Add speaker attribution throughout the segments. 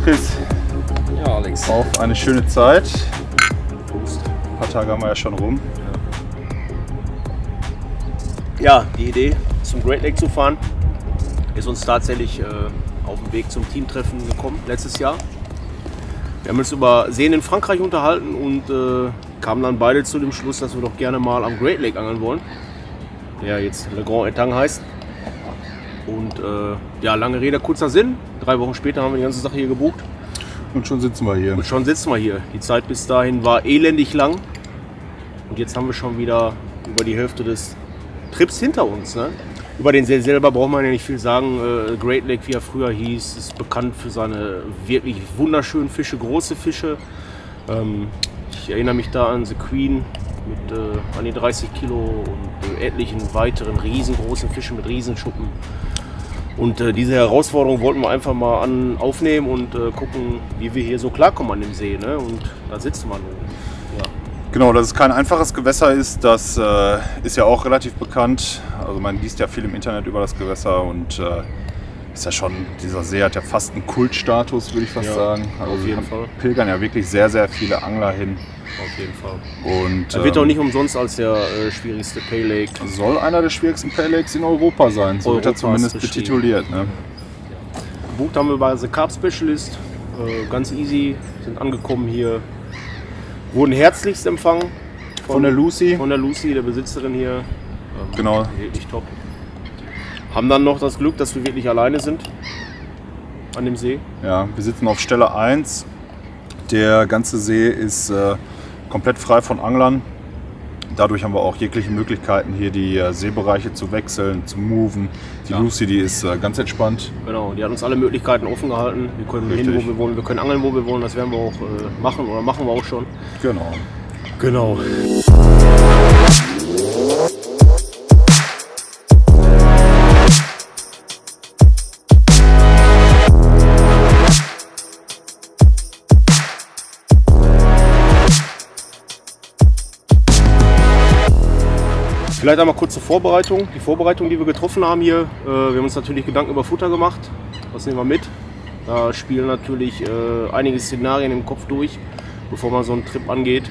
Speaker 1: Chris.
Speaker 2: Ja, Alex.
Speaker 1: Auf eine schöne Zeit. Ein paar Tage haben wir ja schon rum.
Speaker 2: Ja, die Idee, zum Great Lake zu fahren, ist uns tatsächlich auf dem Weg zum Teamtreffen gekommen, letztes Jahr. Wir haben uns über Seen in Frankreich unterhalten und kamen dann beide zu dem Schluss, dass wir doch gerne mal am Great Lake angeln wollen, der jetzt Le Grand Etang heißt. Und ja, lange Rede, kurzer Sinn. 3 Wochen später haben wir die ganze Sache hier gebucht.
Speaker 1: Und schon sitzen wir hier.
Speaker 2: Und schon sitzen wir hier. Die Zeit bis dahin war elendig lang. Und jetzt haben wir schon wieder über die Hälfte des Trips hinter uns. Ne? Über den See selber braucht man ja nicht viel sagen. Great Lake, wie er früher hieß, ist bekannt für seine wirklich wunderschönen Fische, große Fische. Ich erinnere mich da an The Queen mit an die 30 Kilo und etlichen weiteren riesengroßen Fischen mit Riesenschuppen. Und diese Herausforderung wollten wir einfach mal aufnehmen und gucken, wie wir hier so klarkommen an dem See. Ne? Und da sitzen wir nun. Ja.
Speaker 1: Genau, dass es kein einfaches Gewässer ist, das ist ja auch relativ bekannt. Also man liest ja viel im Internet über das Gewässer und ist ja schon, dieser See hat ja fast einen Kultstatus, würde ich fast sagen. Also
Speaker 2: auf jeden Fall.
Speaker 1: Pilgern ja wirklich sehr, sehr viele Angler hin.
Speaker 2: Auf jeden Fall.
Speaker 1: Und
Speaker 2: er wird auch nicht umsonst als der schwierigste Pale Lake.
Speaker 1: Soll einer der schwierigsten Pale Lakes in Europa sein, so wird er zumindest betituliert. Ne?
Speaker 2: Gebucht haben wir bei The Carp Specialist, ganz easy, sind angekommen hier, wurden herzlichst empfangen
Speaker 1: von der Lucy.
Speaker 2: Von der Lucy, der Besitzerin hier.
Speaker 1: Genau.
Speaker 2: Wirklich top. Haben dann noch das Glück, dass wir wirklich alleine sind an dem See.
Speaker 1: Ja, wir sitzen auf Stelle 1. Der ganze See ist komplett frei von Anglern. Dadurch haben wir auch jegliche Möglichkeiten, hier die Seebereiche zu wechseln, zu moven. Die Lucy, die ist ganz entspannt.
Speaker 2: Genau, die hat uns alle Möglichkeiten offen gehalten. Wir können hin, wo wir wollen, wir können angeln, wo wir wollen. Das werden wir auch machen oder machen wir auch schon.
Speaker 1: Genau.
Speaker 2: Genau. Vielleicht einmal kurz zur Vorbereitung. Die Vorbereitung, die wir getroffen haben hier, wir haben uns natürlich Gedanken über Futter gemacht. Was nehmen wir mit? Da spielen natürlich einige Szenarien im Kopf durch, bevor man so einen Trip angeht.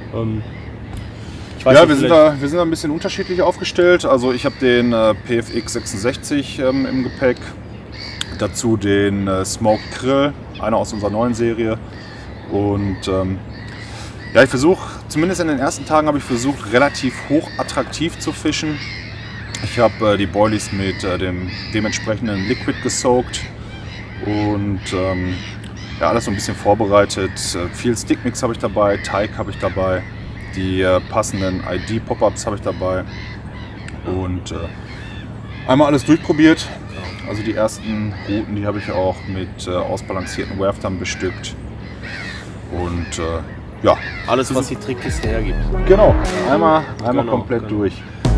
Speaker 1: Ja, wir sind da ein bisschen unterschiedlich aufgestellt. Also ich habe den PFX 66 im Gepäck. Dazu den Smoked Krill, einer aus unserer neuen Serie. Und ja, ich versuche, zumindest in den ersten Tagen habe ich versucht, relativ hoch attraktiv zu fischen. Ich habe die Boilies mit dem dementsprechenden Liquid gesaugt und ja, alles so ein bisschen vorbereitet. Viel Stickmix habe ich dabei, Teig habe ich dabei, die passenden ID-Pop-Ups habe ich dabei und einmal alles durchprobiert. Also die ersten Routen, die habe ich auch mit ausbalancierten Waftern bestückt und ja.
Speaker 2: Alles, was die Trickkiste hergibt.
Speaker 1: Genau, einmal komplett durch.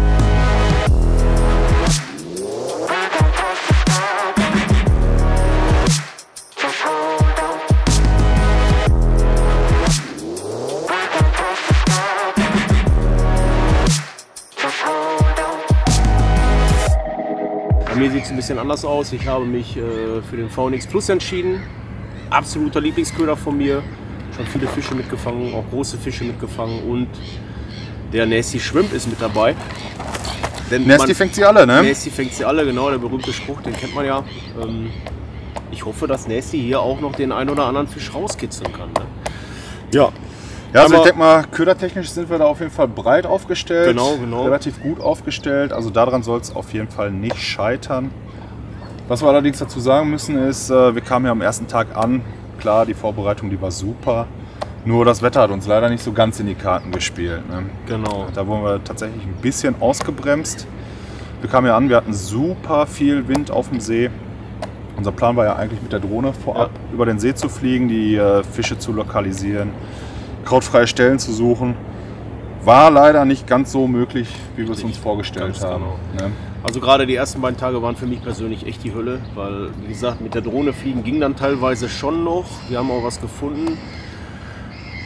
Speaker 2: Bei mir sieht es ein bisschen anders aus. Ich habe mich für den VNX Plus entschieden. Absoluter Lieblingsköder von mir. Schon viele Fische mitgefangen, auch große Fische mitgefangen und der Nasty Shrimp ist mit dabei.
Speaker 1: Denn Nasty fängt sie alle, ne?
Speaker 2: Nasty fängt sie alle, genau, der berühmte Spruch, den kennt man ja. Ich hoffe, dass Nasty hier auch noch den einen oder anderen Fisch rauskitzeln kann. Ne?
Speaker 1: Ja. Ja, also ich denke mal, ködertechnisch sind wir da auf jeden Fall breit aufgestellt.
Speaker 2: Genau.
Speaker 1: Relativ gut aufgestellt, also daran soll es auf jeden Fall nicht scheitern. Was wir allerdings dazu sagen müssen ist, wir kamen ja am ersten Tag an. Klar, die Vorbereitung, die war super, nur das Wetter hat uns leider nicht so ganz in die Karten gespielt. Ne?
Speaker 2: Genau.
Speaker 1: Da wurden wir tatsächlich ein bisschen ausgebremst. Wir kamen ja an, wir hatten super viel Wind auf dem See. Unser Plan war ja eigentlich mit der Drohne vorab über den See zu fliegen, die Fische zu lokalisieren, krautfreie Stellen zu suchen. War leider nicht ganz so möglich, wie wir es uns vorgestellt haben.
Speaker 2: Genau.
Speaker 1: Ne?
Speaker 2: Also gerade die ersten beiden Tage waren für mich persönlich echt die Hölle, weil wie gesagt mit der Drohne fliegen ging dann teilweise schon noch. Wir haben auch was gefunden.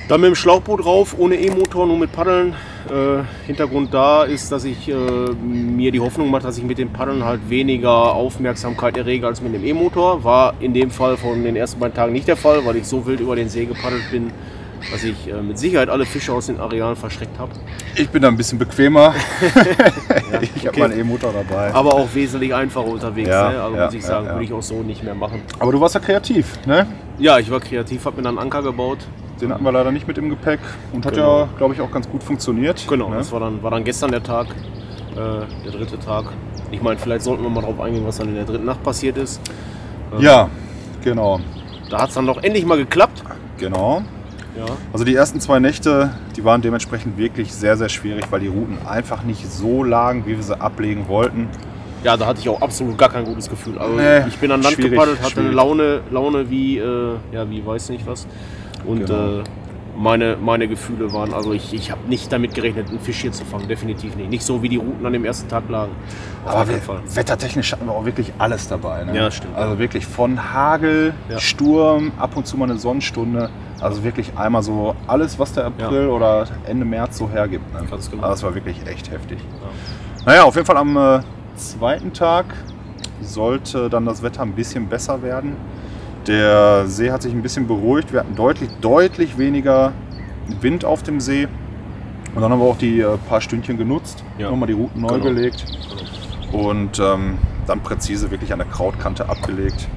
Speaker 2: Dann mit dem Schlauchboot rauf, ohne E-Motor, nur mit Paddeln. Hintergrund da ist, dass ich mir die Hoffnung mache, dass ich mit dem Paddeln halt weniger Aufmerksamkeit errege als mit dem E-Motor. War in dem Fall von den ersten beiden Tagen nicht der Fall, weil ich so wild über den See gepaddelt bin, dass ich mit Sicherheit alle Fische aus den Arealen verschreckt habe.
Speaker 1: Ich bin da ein bisschen bequemer.
Speaker 2: Ja,
Speaker 1: ich habe meinen E-Motor dabei.
Speaker 2: Aber auch wesentlich einfacher unterwegs.
Speaker 1: Ja,
Speaker 2: Ne? Also
Speaker 1: ja,
Speaker 2: muss ich sagen,
Speaker 1: ja.
Speaker 2: würde ich auch so nicht mehr machen.
Speaker 1: Aber du warst ja kreativ, ne?
Speaker 2: Ja, ich war kreativ, habe mir dann einen Anker gebaut.
Speaker 1: Den hatten wir leider nicht mit im Gepäck und hat
Speaker 2: Genau.
Speaker 1: ja, glaube ich, auch ganz gut funktioniert.
Speaker 2: Genau,
Speaker 1: ne?
Speaker 2: das war dann gestern der Tag, der dritte Tag. Ich meine, vielleicht sollten wir mal drauf eingehen, was dann in der dritten Nacht passiert ist.
Speaker 1: Ja, genau.
Speaker 2: Da hat es dann doch endlich mal geklappt.
Speaker 1: Genau.
Speaker 2: Ja.
Speaker 1: Also die ersten 2 Nächte, die waren dementsprechend wirklich sehr, sehr schwierig, weil die Routen einfach nicht so lagen, wie wir sie ablegen wollten.
Speaker 2: Ja, da hatte ich auch absolut gar kein gutes Gefühl. Also
Speaker 1: Nee,
Speaker 2: ich bin an Land
Speaker 1: schwierig,
Speaker 2: gepaddelt, hatte eine
Speaker 1: schwierig.
Speaker 2: Laune wie, wie weiß nicht was. Und
Speaker 1: Genau.
Speaker 2: meine Gefühle waren, also ich habe nicht damit gerechnet, einen Fisch hier zu fangen, definitiv nicht. Nicht so wie die Routen an dem ersten Tag lagen. Auf
Speaker 1: Aber
Speaker 2: jeden Fall.
Speaker 1: wettertechnisch hatten wir auch wirklich alles dabei. Ne?
Speaker 2: Ja, stimmt.
Speaker 1: Also wirklich von Hagel,
Speaker 2: Ja.
Speaker 1: Sturm, ab und zu mal eine Sonnenstunde. Also wirklich einmal so alles, was der April oder Ende März so hergibt. Ne?
Speaker 2: Ganz genau.
Speaker 1: Also das war wirklich echt heftig. Naja, auf jeden Fall am zweiten Tag sollte dann das Wetter ein bisschen besser werden. Der See hat sich ein bisschen beruhigt. Wir hatten deutlich weniger Wind auf dem See. Und dann haben wir auch die paar Stündchen genutzt,
Speaker 2: Ja.
Speaker 1: nochmal die Routen neu
Speaker 2: Genau.
Speaker 1: gelegt und dann präzise wirklich an der Krautkante abgelegt.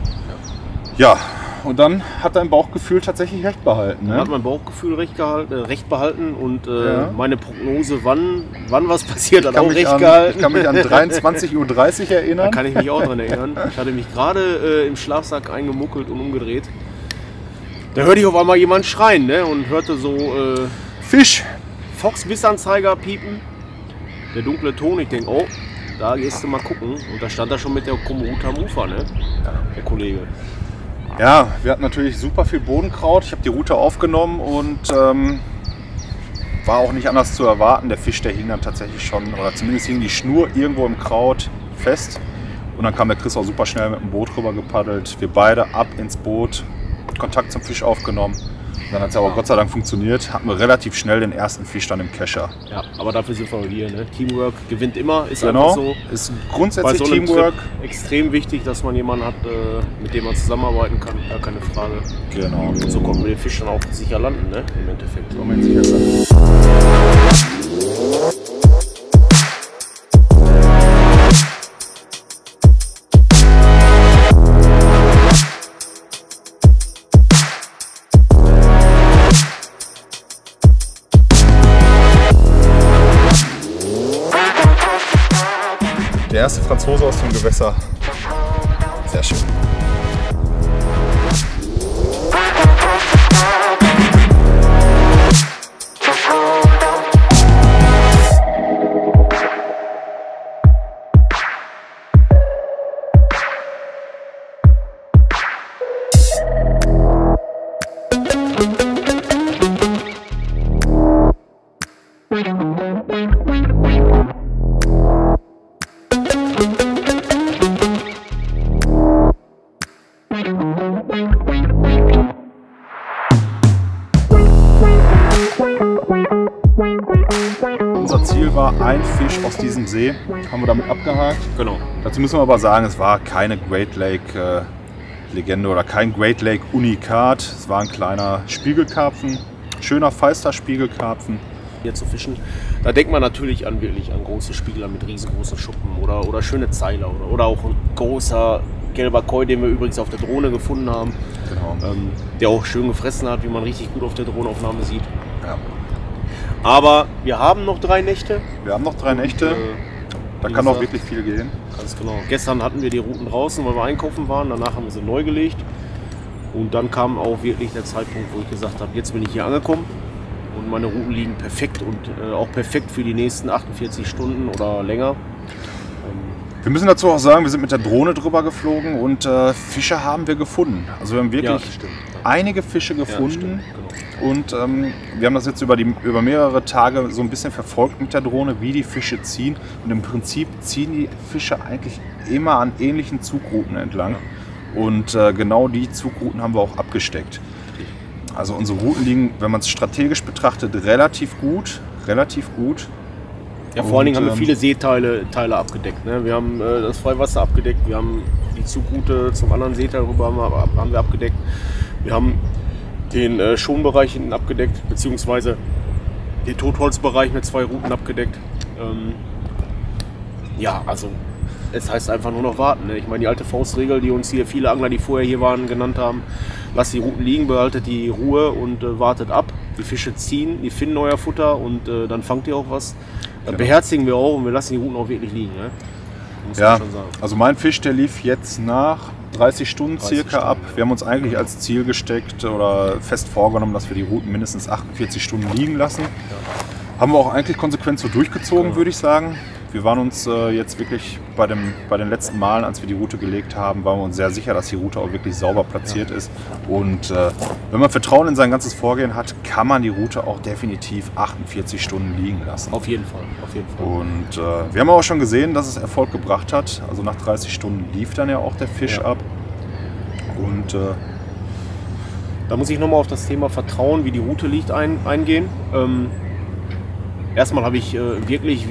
Speaker 1: Ja, und dann hat dein Bauchgefühl tatsächlich recht behalten.
Speaker 2: Dann hat
Speaker 1: Ne?
Speaker 2: mein Bauchgefühl recht behalten und
Speaker 1: Ja.
Speaker 2: meine Prognose, wann was passiert, hat auch
Speaker 1: Ich
Speaker 2: recht gehalten.
Speaker 1: kann mich an 23:30 Uhr
Speaker 2: Da
Speaker 1: erinnern.
Speaker 2: kann ich mich auch dran erinnern. Ich hatte mich gerade im Schlafsack eingemuckelt und umgedreht. Da hörte ich auf einmal jemand schreien, ne? Und hörte so
Speaker 1: Fisch!
Speaker 2: Fox-Bissanzeiger piepen. Der dunkle Ton, ich denke, oh, da gehst du mal gucken. Und da stand er schon mit der Komoruta am Ufer, ne? Der Kollege.
Speaker 1: Ja, wir hatten natürlich super viel Bodenkraut. Ich habe die Route aufgenommen und war auch nicht anders zu erwarten. Der Fisch, der hing dann tatsächlich schon, oder zumindest hing die Schnur irgendwo im Kraut fest. Und dann kam der Chris auch super schnell mit dem Boot rüber gepaddelt. Wir beide ab ins Boot, Kontakt zum Fisch aufgenommen. Und dann hat es aber Gott sei Dank funktioniert. Hatten wir relativ schnell den ersten Fisch dann im Kescher.
Speaker 2: Ja, aber dafür sind wir hier, ne? Teamwork gewinnt immer, ist
Speaker 1: Genau,
Speaker 2: einfach so.
Speaker 1: ist
Speaker 2: Bei
Speaker 1: grundsätzlich
Speaker 2: so einem
Speaker 1: Teamwork.
Speaker 2: Trip extrem wichtig, dass man jemanden hat, mit dem man zusammenarbeiten kann. Gar keine Frage.
Speaker 1: Genau.
Speaker 2: Und so konnten wir den Fisch dann auch sicher landen, ne? Im Endeffekt.
Speaker 1: Moment, sicher sein. Der erste Franzose aus dem Gewässer. Sehr schön. Unser Ziel war ein Fisch aus diesem See, haben wir damit abgehakt.
Speaker 2: Genau.
Speaker 1: Dazu müssen wir aber sagen, es war keine Great Lake Legende oder kein Great Lake Unikat. Es war ein kleiner Spiegelkarpfen, schöner feister Spiegelkarpfen.
Speaker 2: Hier zu fischen, da denkt man natürlich an große Spiegler mit riesengroßen Schuppen oder schöne Zeiler oder auch ein großer gelber Koi, den wir übrigens auf der Drohne gefunden haben,
Speaker 1: Genau.
Speaker 2: der auch schön gefressen hat, wie man richtig gut auf der Drohnenaufnahme sieht.
Speaker 1: Ja.
Speaker 2: Aber wir haben noch 3 Nächte.
Speaker 1: Wir haben noch 3 Nächte, da
Speaker 2: wie
Speaker 1: kann noch
Speaker 2: gesagt,
Speaker 1: wirklich viel gehen.
Speaker 2: Ganz genau. Gestern hatten wir die Routen draußen, weil wir einkaufen waren. Danach haben wir sie neu gelegt. Und dann kam auch wirklich der Zeitpunkt, wo ich gesagt habe, jetzt bin ich hier angekommen. Und meine Routen liegen perfekt und auch perfekt für die nächsten 48 Stunden oder länger.
Speaker 1: Wir müssen dazu auch sagen, wir sind mit der Drohne drüber geflogen und Fische haben wir gefunden. Also wir haben wirklich
Speaker 2: stimmt.
Speaker 1: einige Fische gefunden.
Speaker 2: stimmt, genau.
Speaker 1: Und wir haben das jetzt über mehrere Tage so ein bisschen verfolgt mit der Drohne, wie die Fische ziehen. Und im Prinzip ziehen die Fische eigentlich immer an ähnlichen Zugrouten entlang. Und genau die Zugrouten haben wir auch abgesteckt. Also unsere Routen liegen, wenn man es strategisch betrachtet, relativ gut.
Speaker 2: Ja, vor allen Dingen haben wir viele Seeteile abgedeckt. Ne? Wir haben das Freiwasser abgedeckt, wir haben die Zugroute zum anderen Seeteil rüber haben wir abgedeckt. Wir haben den Schonbereich hinten abgedeckt, beziehungsweise den Totholzbereich mit 2 Routen abgedeckt. Ja, also es heißt einfach nur noch warten. Ne? Ich meine, die alte Faustregel, die uns hier viele Angler, die vorher hier waren, genannt haben: Lasst die Routen liegen, behaltet die Ruhe und wartet ab. Die Fische ziehen, die finden euer Futter und dann fangt ihr auch was. Dann beherzigen wir auch und wir lassen die Routen auch wirklich liegen. Ne? Muss man schon sagen.
Speaker 1: Also mein Fisch, der lief jetzt nach 30 Stunden circa ab. Wir haben uns eigentlich als Ziel gesteckt oder fest vorgenommen, dass wir die Routen mindestens 48 Stunden liegen lassen. Ja. Haben wir auch eigentlich konsequent so durchgezogen, würde ich sagen. Wir waren uns jetzt wirklich bei den letzten Malen, als wir die Route gelegt haben, waren wir uns sehr sicher, dass die Route auch wirklich sauber platziert ist. Und wenn man Vertrauen in sein ganzes Vorgehen hat, kann man die Route auch definitiv 48 Stunden liegen lassen.
Speaker 2: Auf jeden Fall.
Speaker 1: Und wir haben auch schon gesehen, dass es Erfolg gebracht hat. Also nach 30 Stunden lief dann ja auch der Fisch ab. Und
Speaker 2: da muss ich nochmal auf das Thema Vertrauen, wie die Route liegt, eingehen. Erstmal habe ich wirklich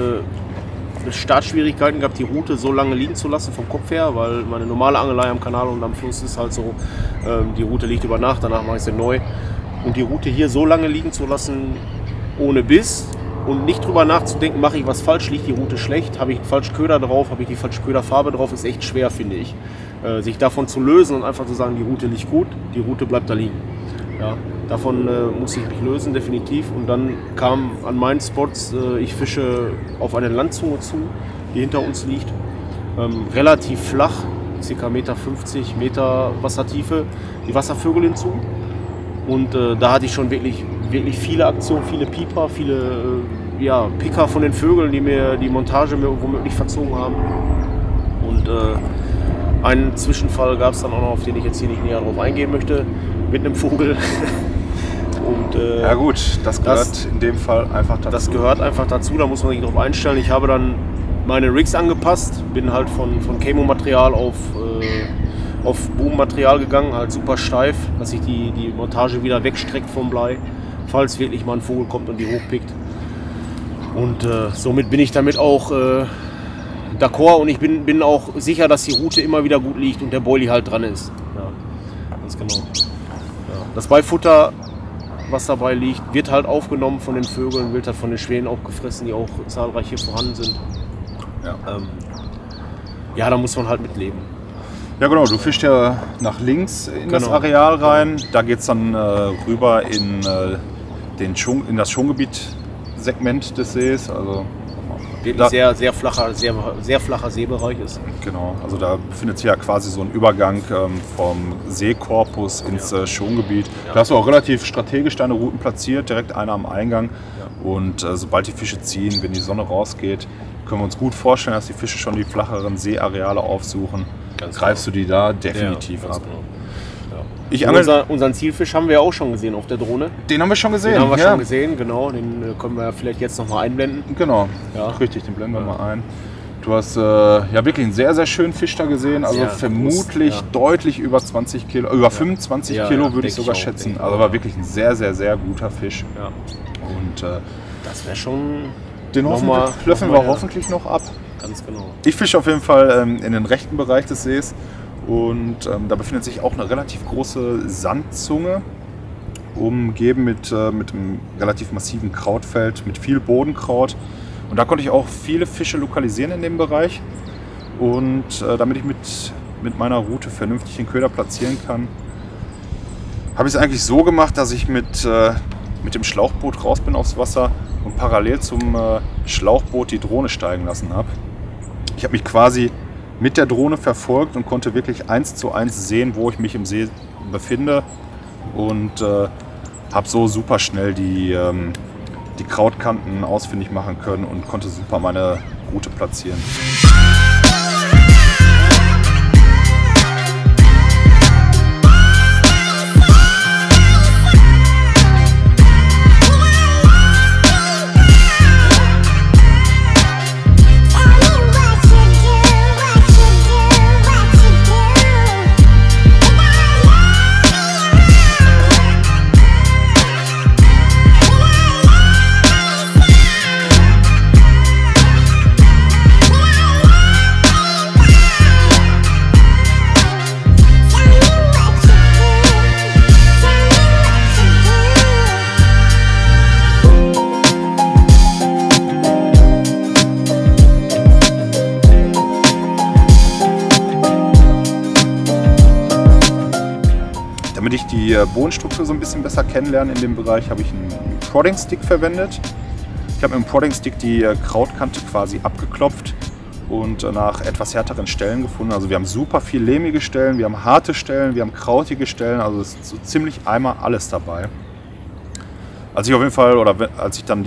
Speaker 2: Startschwierigkeiten gehabt, die Route so lange liegen zu lassen vom Kopf her, weil meine normale Angelei am Kanal und am Fluss ist halt so, die Route liegt über Nacht, danach mache ich sie neu. Und die Route hier so lange liegen zu lassen, ohne Biss und nicht drüber nachzudenken, mache ich was falsch, liegt die Route schlecht, habe ich einen falschen Köder drauf, habe ich die falsche Köderfarbe drauf, ist echt schwer, finde ich. Sich davon zu lösen und einfach zu sagen, die Route liegt gut, die Route bleibt da liegen. Ja, davon muss ich mich lösen, definitiv. Und dann kam an meinen Spots, ich fische auf eine Landzunge zu, die hinter uns liegt. Relativ flach, ca. 1,50 Meter Wassertiefe, die Wasservögel hinzu. Und da hatte ich schon wirklich viele Aktionen, viele Pieper, viele Picker von den Vögeln, die mir die Montage womöglich verzogen haben. Und einen Zwischenfall gab es dann auch noch, auf den ich jetzt hier nicht näher drauf eingehen möchte, mit einem Vogel. Und,
Speaker 1: ja gut, das gehört in dem Fall einfach dazu.
Speaker 2: Das gehört einfach dazu, da muss man sich drauf einstellen. Ich habe dann meine Rigs angepasst, bin halt von Camo-Material auf Boom-Material gegangen, halt super steif, dass sich die Montage wieder wegstreckt vom Blei, falls wirklich mal ein Vogel kommt und die hochpickt. Und somit bin ich damit auch d'accord und ich bin auch sicher, dass die Route immer wieder gut liegt und der Boilie halt dran ist. Ja, ganz genau. Ja. Das Beifutter, was dabei liegt, wird halt aufgenommen von den Vögeln, wird halt von den Schwänen auch gefressen, die auch zahlreich hier vorhanden sind. Ja, da muss man halt mit leben.
Speaker 1: Ja genau, du fischst ja nach links in das Areal rein, da geht es dann rüber in das Schongebiet-Segment des Sees. Also
Speaker 2: sehr flacher Seebereich ist.
Speaker 1: Genau, also da befindet sich ja quasi so ein Übergang vom Seekorpus ins Schongebiet. Ja. Da hast du auch relativ strategisch deine Routen platziert, direkt einer am Eingang. Ja. Und sobald die Fische ziehen, wenn die Sonne rausgeht, können wir uns gut vorstellen, dass die Fische schon die flacheren Seeareale aufsuchen. Greifst du die da definitiv ab.
Speaker 2: Genau. Unseren Zielfisch haben wir ja auch schon gesehen auf der Drohne.
Speaker 1: Den haben wir schon gesehen.
Speaker 2: Den haben wir schon gesehen, genau. Den können wir vielleicht jetzt noch mal einblenden.
Speaker 1: Genau, richtig, den blenden wir mal ein. Du hast wirklich einen sehr, sehr schönen Fisch da gesehen. Also sehr vermutlich groß, deutlich über 20 Kilo, über 25 Kilo würde ich sogar schätzen. Also war wirklich ein sehr, sehr, sehr guter Fisch. Ja. Und
Speaker 2: das wäre schon...
Speaker 1: Den löffeln wir hoffentlich noch ab.
Speaker 2: Ganz genau.
Speaker 1: Ich fische auf jeden Fall in den rechten Bereich des Sees. Und da befindet sich auch eine relativ große Sandzunge, umgeben mit einem relativ massiven Krautfeld, mit viel Bodenkraut. Und da konnte ich auch viele Fische lokalisieren in dem Bereich. Und damit ich mit meiner Route vernünftig den Köder platzieren kann, habe ich es eigentlich so gemacht, dass ich mit dem Schlauchboot raus bin aufs Wasser und parallel zum Schlauchboot die Drohne steigen lassen habe. Ich habe mich quasi mit der Drohne verfolgt und konnte wirklich 1:1 sehen, wo ich mich im See befinde und habe so super schnell die Krautkanten ausfindig machen können und konnte super meine Route platzieren. Damit ich die Bodenstruktur so ein bisschen besser kennenlerne in dem Bereich, habe ich einen Prodding Stick verwendet. Ich habe mit dem Prodding Stick die Krautkante quasi abgeklopft und nach etwas härteren Stellen gefunden. Also wir haben super viel lehmige Stellen, wir haben harte Stellen, wir haben krautige Stellen, also es ist so ziemlich einmal alles dabei. Als ich auf jeden Fall, oder als ich dann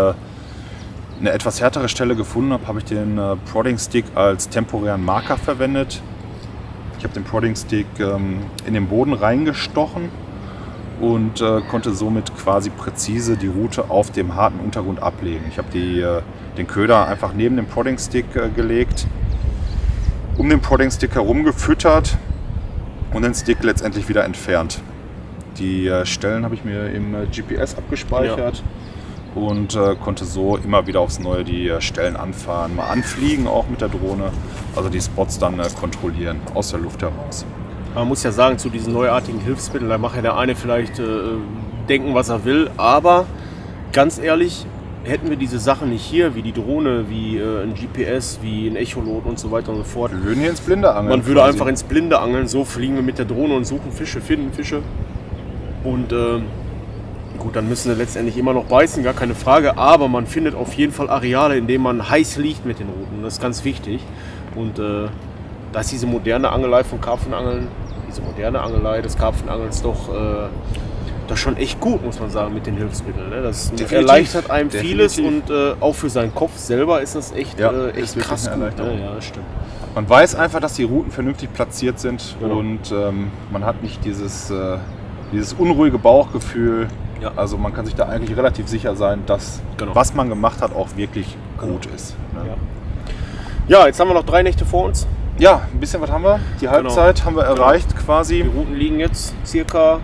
Speaker 1: eine etwas härtere Stelle gefunden habe, habe ich den Prodding Stick als temporären Marker verwendet. Ich habe den Prodding Stick in den Boden reingestochen und konnte somit quasi präzise die Route auf dem harten Untergrund ablegen. Ich habe den Köder einfach neben dem Prodding Stick gelegt, um den Prodding Stick herum gefüttert und den Stick letztendlich wieder entfernt. Die Stellen habe ich mir im GPS abgespeichert und konnte so immer wieder aufs Neue die Stellen anfahren, mal anfliegen auch mit der Drohne, also die Spots dann kontrollieren aus der Luft heraus.
Speaker 2: Man muss ja sagen, zu diesen neuartigen Hilfsmitteln, da mag ja der eine vielleicht denken, was er will, aber ganz ehrlich, hätten wir diese Sachen nicht hier, wie die Drohne, wie ein GPS, wie ein Echolot und so weiter und so fort.
Speaker 1: Wir würden hier ins Blinde angeln.
Speaker 2: Man würde einfach ins Blinde angeln, so fliegen wir mit der Drohne und suchen Fische, finden Fische. Und gut, dann müssen wir letztendlich immer noch beißen, gar keine Frage, aber man findet auf jeden Fall Areale, in denen man heiß liegt mit den Routen. Das ist ganz wichtig. Und da ist diese moderne Angelei von Karpfenangeln, diese moderne Angelei des Karpfenangelns doch das schon echt gut, muss man sagen, mit den Hilfsmitteln. Ne? Das erleichtert einem vieles und auch für seinen Kopf selber ist das echt, echt krass gut. Ne? Ja, das stimmt.
Speaker 1: Man weiß einfach, dass die Routen vernünftig platziert sind und man hat nicht dieses unruhige Bauchgefühl. Ja. Also man kann sich da eigentlich relativ sicher sein, dass was man gemacht hat auch wirklich gut ist. Ne?
Speaker 2: Ja, jetzt haben wir noch 3 Nächte vor uns.
Speaker 1: Ja, ein bisschen was haben wir. Die Halbzeit haben wir erreicht quasi.
Speaker 2: Die Routen liegen jetzt circa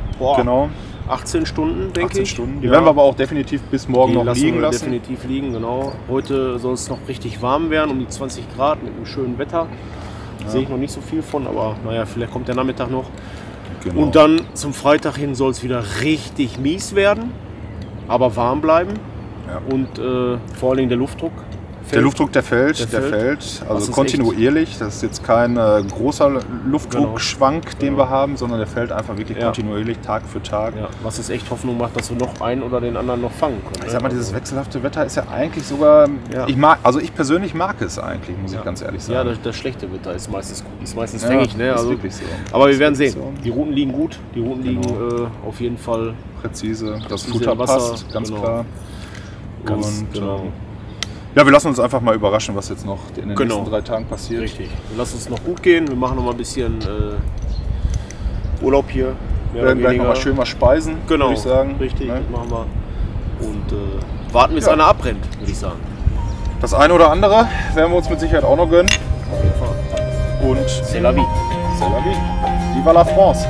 Speaker 2: 18 Stunden, denke ich. 18
Speaker 1: Stunden. Die werden wir aber auch definitiv bis morgen noch liegen lassen.
Speaker 2: Definitiv liegen, genau. Heute soll es noch richtig warm werden, um die 20 Grad mit einem schönen Wetter. Sehe ich noch nicht so viel von, aber naja, vielleicht kommt der Nachmittag noch. Genau. Und dann zum Freitag hin soll es wieder richtig mies werden, aber warm bleiben. Ja. Und vor allen Dingen der Luftdruck.
Speaker 1: Der Luftdruck, der fällt. Also kontinuierlich. Das ist jetzt kein großer Luftdruckschwank, den wir haben, sondern der fällt einfach wirklich kontinuierlich, Tag für Tag.
Speaker 2: Ja. Was uns echt Hoffnung macht, dass wir noch einen oder den anderen noch fangen können.
Speaker 1: Ich sag mal, dieses wechselhafte Wetter ist ja eigentlich sogar, ich persönlich mag es eigentlich, muss ich ganz ehrlich sagen.
Speaker 2: Ja, das schlechte Wetter ist meistens gut, ist meistens fängig. Ne? Also, ist wirklich so. Aber wir werden sehen. So. Die Routen liegen gut, die Routen liegen auf jeden Fall
Speaker 1: präzise. Das Futter passt, ganz klar.
Speaker 2: Und
Speaker 1: ja, wir lassen uns einfach mal überraschen, was jetzt noch in den nächsten 3 Tagen passiert.
Speaker 2: Richtig. Wir lassen es noch gut gehen. Wir machen noch mal ein bisschen Urlaub hier.
Speaker 1: Wir werden gleich noch mal schön was speisen, würde ich sagen.
Speaker 2: Richtig, das machen wir. Und warten, bis einer abbrennt, würde ich sagen.
Speaker 1: Das eine oder andere werden wir uns mit Sicherheit auch noch gönnen.
Speaker 2: Auf jeden Fall.
Speaker 1: Und
Speaker 2: c'est la vie.
Speaker 1: C'est la vie. Viva la France.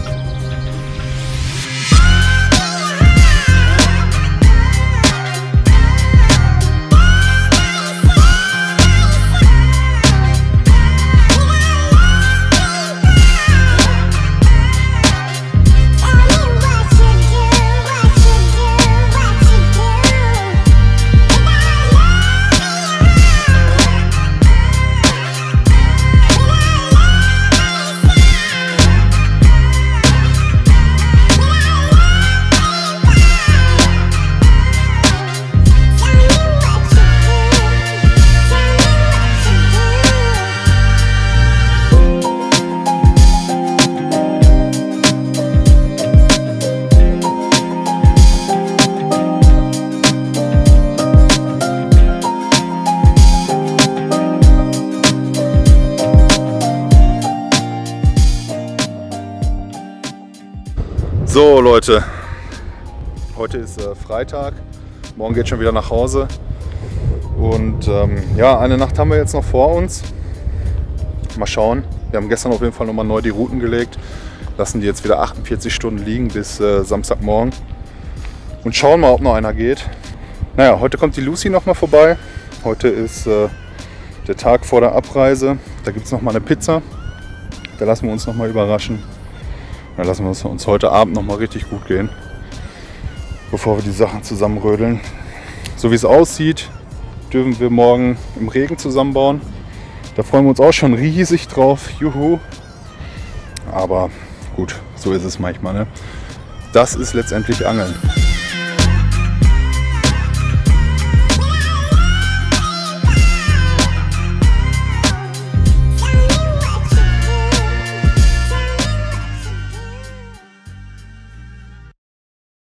Speaker 1: So Leute, heute ist Freitag, morgen geht schon wieder nach Hause und ja, eine Nacht haben wir jetzt noch vor uns. Mal schauen, wir haben gestern auf jeden Fall nochmal neu die Routen gelegt, lassen die jetzt wieder 48 Stunden liegen bis Samstagmorgen und schauen mal, ob noch einer geht. Naja, heute kommt die Lucy nochmal vorbei, heute ist der Tag vor der Abreise, da gibt es nochmal eine Pizza, da lassen wir uns nochmal überraschen. Dann lassen wir es uns heute Abend noch mal richtig gut gehen, bevor wir die Sachen zusammenrödeln. So wie es aussieht, dürfen wir morgen im Regen zusammenbauen. Da freuen wir uns auch schon riesig drauf. Juhu! Aber gut, So ist es manchmal. Ne? Das ist letztendlich Angeln.